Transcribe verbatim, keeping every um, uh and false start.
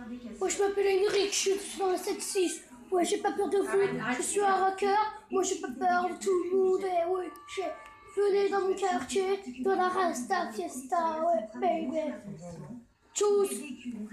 Moi je m'appelle Henrik, je suis dans le sept six. Ouais, j'ai pas peur de vous, je suis un rocker. Moi j'ai pas peur de tout le monde. Et ouais, j'ai venez dans mon quartier, dans la Rasta Fiesta. Ouais, baby. Tous.